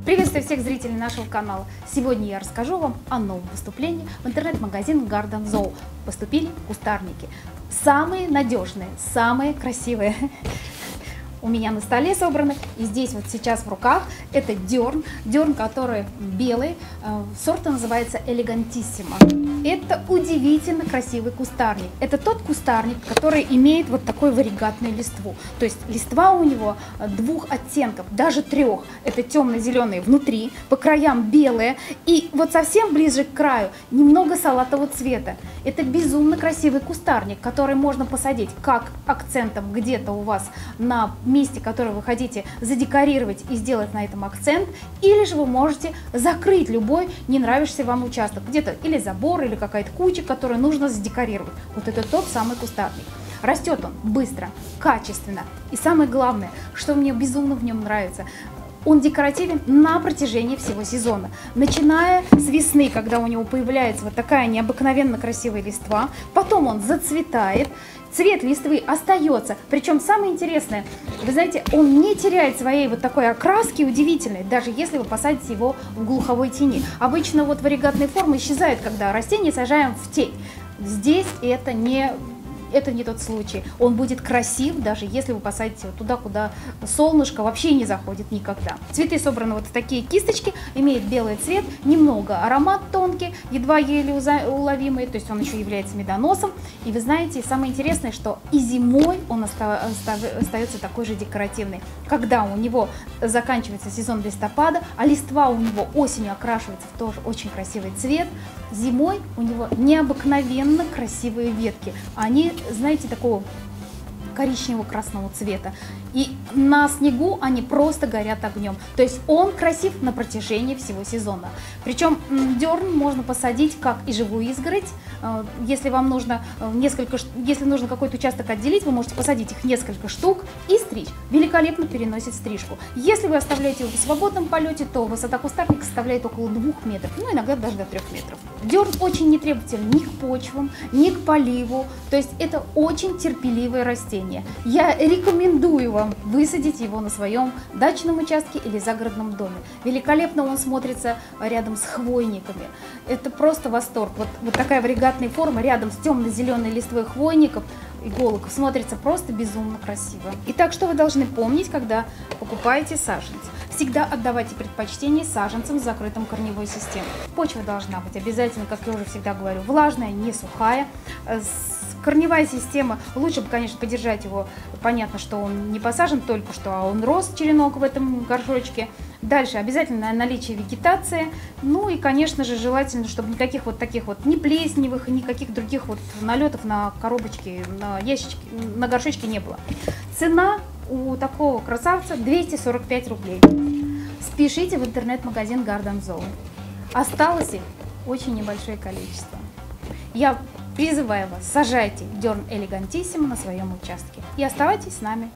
Приветствую всех зрителей нашего канала. Сегодня я расскажу вам о новом поступлении в интернет-магазин Garden Zoo. Поступили кустарники. Самые надежные, самые красивые. У меня на столе собраны, и здесь вот сейчас в руках это дерн, который белый, сорт называется Элегантиссимо. Это удивительно красивый кустарник. Это тот кустарник, который имеет вот такой варигатную листву. То есть листва у него двух оттенков, даже трех. Это темно-зеленые внутри, по краям белые, и вот совсем ближе к краю немного салатового цвета. Это безумно красивый кустарник, который можно посадить как акцентом где-то у вас на месте, которое вы хотите задекорировать и сделать на этом акцент, или же вы можете закрыть любой не нравящийся вам участок, где-то или забор, или какая-то куча, которую нужно задекорировать. Вот это тот самый кустарник. Растет он быстро, качественно, и самое главное, что мне безумно в нем нравится, он декоративен на протяжении всего сезона. Начиная с весны, когда у него появляется вот такая необыкновенно красивая листва, потом он зацветает, цвет листвы остается. Причем самое интересное, вы знаете, он не теряет своей вот такой окраски удивительной, даже если вы посадите его в глуховой тени. Обычно вот варигатные формы исчезают, когда растение сажаем в тень. Здесь это не тот случай. Он будет красив, даже если вы посадите его туда, куда солнышко вообще не заходит никогда. Цветы собраны вот в такие кисточки, имеет белый цвет, немного аромат тонкий, едва еле уловимый, то есть он еще является медоносом. И вы знаете, самое интересное, что и зимой он остается такой же декоративный. Когда у него заканчивается сезон листопада, а листва у него осенью окрашивается в тоже очень красивый цвет, зимой у него необыкновенно красивые ветки. Они, знаете, такого коричнево-красного цвета. И на снегу они просто горят огнем. То есть он красив на протяжении всего сезона. Причем дерн можно посадить как и живую изгородь. Если вам нужно если нужно какой-то участок отделить, вы можете посадить их несколько штук и стричь. Великолепно переносит стрижку. Если вы оставляете его в свободном полете, то высота кустарника составляет около 2 метров, ну иногда даже до 3 метров. Дерн очень не требователен ни к почвам, ни к поливу. То есть это очень терпеливое растение. Я рекомендую вам высадить его на своем дачном участке или загородном доме. Великолепно он смотрится рядом с хвойниками. Это просто восторг. Вот такая варигатная форма рядом с темно-зеленой листвой хвойников, иголок, смотрится просто безумно красиво. Итак, что вы должны помнить, когда покупаете саженцы? Всегда отдавайте предпочтение саженцам с закрытым корневой системой. Почва должна быть обязательно, как я уже всегда говорю, влажная, не сухая. Корневая система, лучше бы, конечно, подержать его, понятно, что он не посажен только что, а он рос, черенок в этом горшочке. Дальше обязательно наличие вегетации, ну и, конечно же, желательно, чтобы никаких вот таких вот ни плесневых, никаких других вот налетов на коробочки, на ящички, на горшочке не было. Цена у такого красавца 245 рублей. Спешите в интернет-магазин Garden Zoo. Осталось их очень небольшое количество. Я призываю вас, сажайте дерн Элегантиссимо на своем участке и оставайтесь с нами.